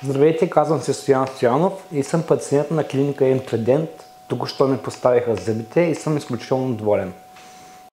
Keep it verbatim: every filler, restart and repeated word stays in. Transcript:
Здравейте, казвам се Стоян Стоянов и съм пациент на клиника Имтредент. Току-що ми поставиха зъбите и съм изключително доволен.